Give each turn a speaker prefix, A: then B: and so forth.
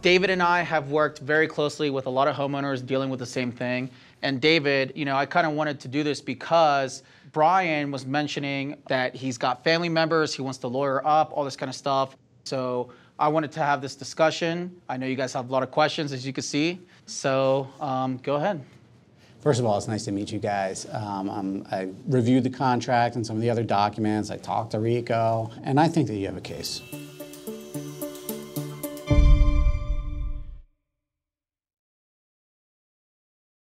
A: David and I have worked very closely with a lot of homeowners dealing with the same thing. And David, you know, I kind of wanted to do this because Brian was mentioning that he's got family members, he wants to lawyer up, all this kind of stuff. So I wanted to have this discussion. I know you guys have a lot of questions, as you can see. So go ahead.
B: First of all, it's nice to meet you guys. I reviewed the contract and some of the other documents. I talked to Rico, and I think that you have a case.